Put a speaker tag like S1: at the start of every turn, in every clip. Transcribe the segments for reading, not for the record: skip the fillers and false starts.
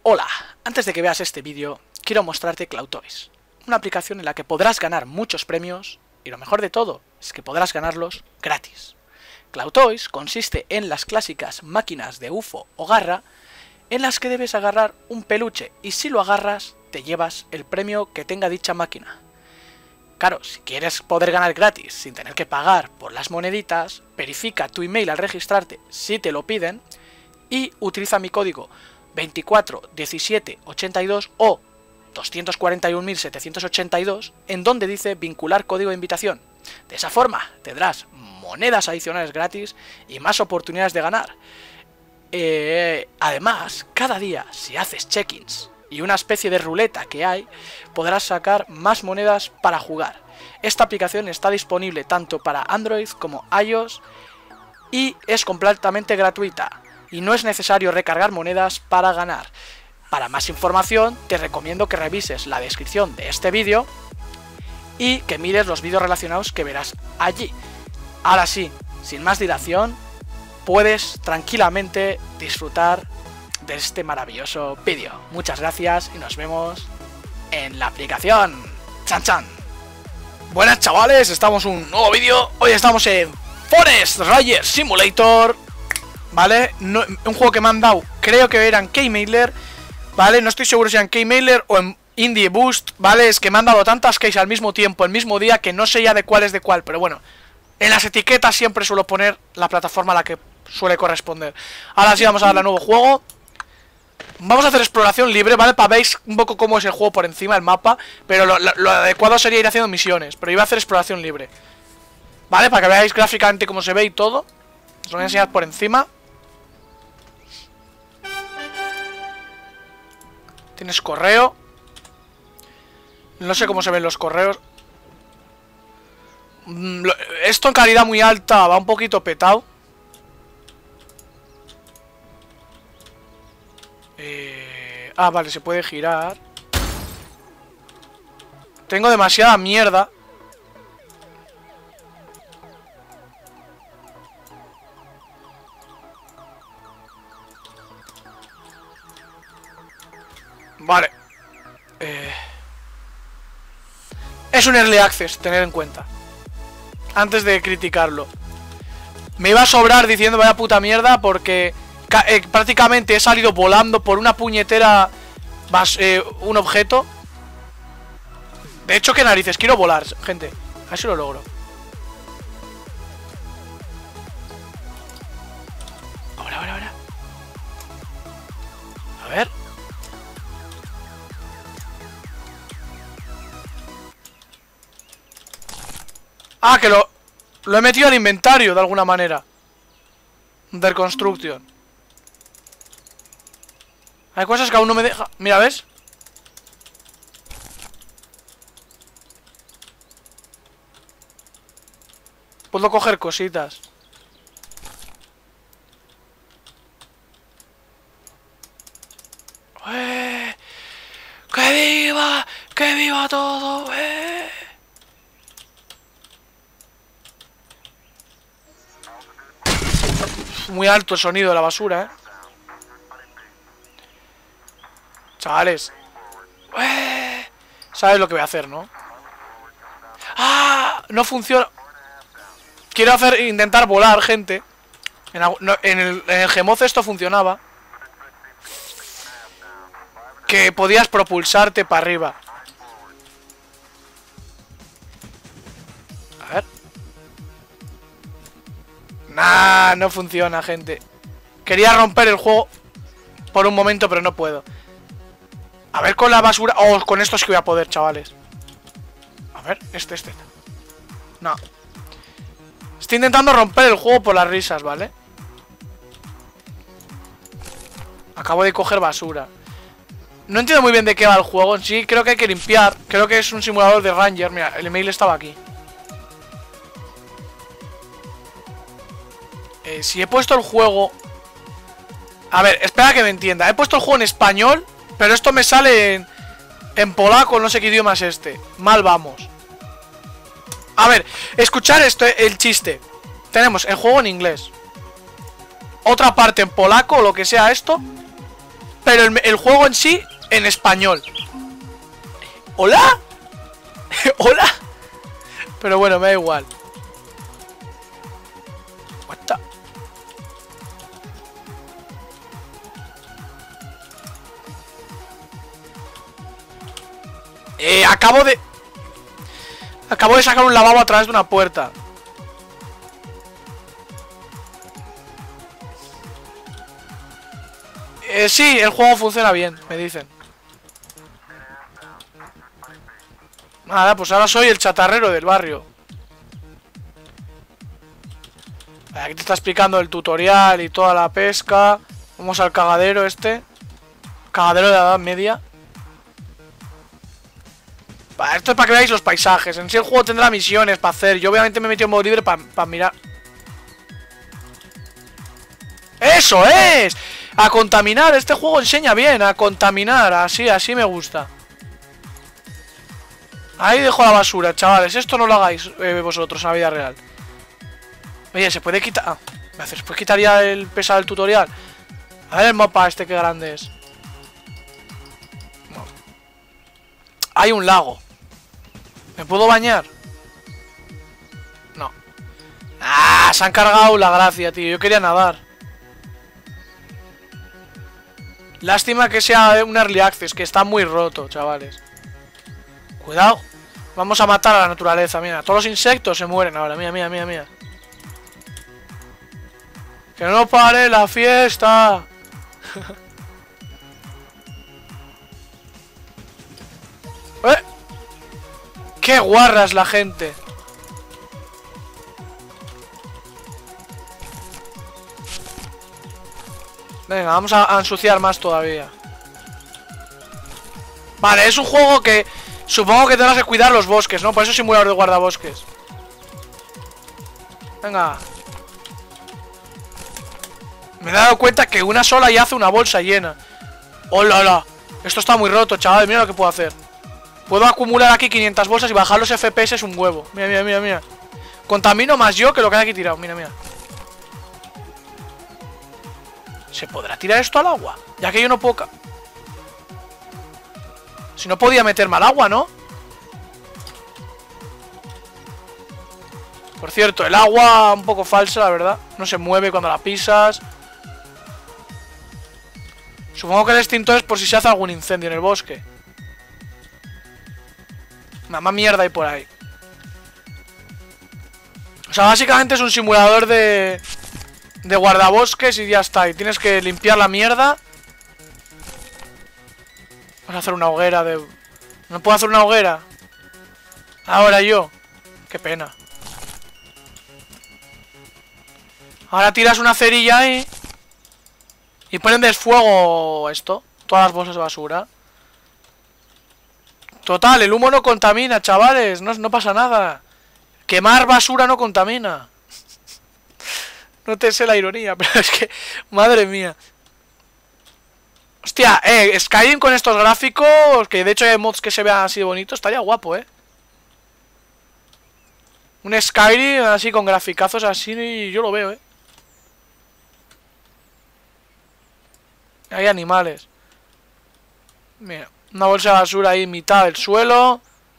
S1: Hola, antes de que veas este vídeo, quiero mostrarte Cloudtoys, una aplicación en la que podrás ganar muchos premios y lo mejor de todo es que podrás ganarlos gratis. Cloudtoys consiste en las clásicas máquinas de UFO o garra en las que debes agarrar un peluche y si lo agarras te llevas el premio que tenga dicha máquina. Claro, si quieres poder ganar gratis sin tener que pagar por las moneditas, verifica tu email al registrarte si te lo piden y utiliza mi código 241782 o 241.782 en donde dice vincular código de invitación. De esa forma tendrás monedas adicionales gratis y más oportunidades de ganar. Además, cada día si haces check-ins y una especie de ruleta que hay, podrás sacar más monedas para jugar. Esta aplicación está disponible tanto para Android como iOS y es completamente gratuita y no es necesario recargar monedas para ganar. Para más información te recomiendo que revises la descripción de este vídeo y que mires los vídeos relacionados que verás allí. Ahora sí, sin más dilación, puedes tranquilamente disfrutar de este maravilloso vídeo. Muchas gracias y nos vemos en la aplicación. ¡Chan, chan! Buenas chavales, estamos en un nuevo vídeo. Hoy estamos en Forest Ranger Simulator, ¿vale? Un juego que me han dado, creo que eran Keymailer, ¿vale? No estoy seguro si eran Keymailer o en Indie Boost, ¿vale? Es que me han dado tantas keys al mismo tiempo, el mismo día, que no sé ya de cuál es de cuál, pero bueno, en las etiquetas siempre suelo poner la plataforma a la que suele corresponder. Ahora sí vamos a darle a nuevo juego. Vamos a hacer exploración libre, ¿vale? Para veis un poco cómo es el juego por encima del mapa. Pero lo adecuado sería ir haciendo misiones. Pero iba a hacer exploración libre, ¿vale? Para que veáis gráficamente cómo se ve y todo. Os lo voy a enseñar por encima. Tienes correo. No sé cómo se ven los correos. Esto en calidad muy alta va un poquito petado. Vale, se puede girar. Tengo demasiada mierda. Vale. Es un early access, tener en cuenta. Antes de criticarlo. Me iba a sobrar diciendo vaya puta mierda porque prácticamente he salido volando por una puñetera un objeto. De hecho, qué narices, quiero volar, gente. A ver si lo logro. Ahora. A ver. Ah, que lo he metido al inventario de alguna manera. Under construction. Hay cosas que aún no me deja. Mira, ¿ves? Puedo coger cositas. ¡Que viva! ¡Que viva todo! Muy alto el sonido de la basura, Chavales, ¿sabes lo que voy a hacer, no? ¡Ah! No funciona. Quiero intentar volar, gente. En el Gmoz esto funcionaba. Que podías propulsarte para arriba. A ver. Nah, no funciona, gente. Quería romper el juego por un momento, pero no puedo. A ver con la basura. Oh, con esto sí que voy a poder, chavales. A ver, este. No. Estoy intentando romper el juego por las risas, ¿vale? Acabo de coger basura. No entiendo muy bien de qué va el juego. Sí, creo que hay que limpiar. Creo que es un simulador de Ranger. Mira, el email estaba aquí. Si he puesto el juego... A ver, espera que me entienda. He puesto el juego en español, pero esto me sale en polaco, no sé qué idioma es este. Mal vamos. A ver, escuchar esto, el chiste. Tenemos el juego en inglés, otra parte en polaco o lo que sea esto, pero el juego en sí en español. ¿Hola? ¿Hola? Pero bueno, me da igual. What the... Acabo de sacar un lavabo a través de una puerta. Sí, el juego funciona bien, me dicen. Nada, pues ahora soy el chatarrero del barrio. Aquí te está explicando el tutorial y toda la pesca. Vamos al cagadero este. Cagadero de la Edad Media. Esto es para que veáis los paisajes. En sí el juego tendrá misiones para hacer. Yo obviamente me he metido en modo libre para mirar. ¡Eso es! A contaminar. Este juego enseña bien a contaminar. Así me gusta. Ahí dejo la basura, chavales. Esto no lo hagáis vosotros en la vida real. Oye, se puede quitar... Ah, ¿se puede quitar ya el pesado del tutorial? A ver el mapa este, qué grande es. No. Hay un lago. ¿Me puedo bañar? No. ¡Ah! Se han cargado la gracia, tío. Yo quería nadar. Lástima que sea un early access, que está muy roto, chavales. Cuidado. Vamos a matar a la naturaleza, mira. Todos los insectos se mueren ahora. Mira, mira, mira, mira. ¡Que no pare la fiesta! ¡Qué guarras la gente! Venga, vamos a ensuciar más todavía. Vale, es un juego que... Supongo que tendrás que cuidar los bosques, ¿no? Por eso es simulador de guardabosques. Venga. Me he dado cuenta que una sola ya hace una bolsa llena. ¡Hola, hola! Esto está muy roto, chaval. Mira lo que puedo hacer. Puedo acumular aquí 500 bolsas y bajar los FPS es un huevo. Mira, mira, mira, mira. Contamino más yo que lo que hay aquí tirado. Mira, mira. ¿Se podrá tirar esto al agua? Ya que yo no puedo... Si no podía meterme al agua, ¿no? Por cierto, el agua un poco falsa, la verdad. No se mueve cuando la pisas. Supongo que el extintor es por si se hace algún incendio en el bosque. Mamá mierda hay por ahí. O sea, básicamente es un simulador de guardabosques y ya está. Y tienes que limpiar la mierda. Vamos a hacer una hoguera de... ¿No puedo hacer una hoguera? Ahora yo. Qué pena. Ahora tiras una cerilla ahí. Y prendes fuego esto. Todas las bolsas de basura. Total, el humo no contamina, chavales. No pasa nada. Quemar basura no contamina. No te sé la ironía, pero es que... Madre mía. Hostia, Skyrim con estos gráficos, que de hecho hay mods que se vean así de bonitos, estaría guapo, Un Skyrim así con graficazos así, yo lo veo, Hay animales. Mira, una bolsa de basura ahí en mitad del suelo.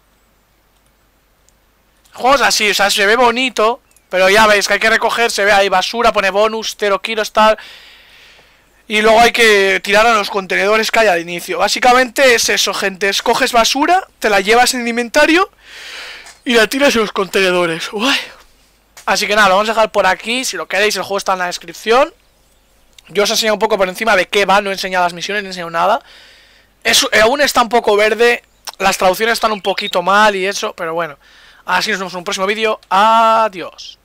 S1: Juegos así, o sea, se ve bonito, pero ya veis que hay que recoger, se ve ahí basura, pone bonus, 0 kilos, tal... Y luego hay que tirar a los contenedores que hay al inicio. Básicamente es eso, gente. Escoges basura, te la llevas en el inventario y la tiras en los contenedores. Uy. Así que nada, lo vamos a dejar por aquí. Si lo queréis, el juego está en la descripción. Yo os he enseñado un poco por encima de qué va. No he enseñado las misiones, no he enseñado nada. Aún está un poco verde. Las traducciones están un poquito mal y eso, pero bueno. Así nos vemos en un próximo vídeo. Adiós.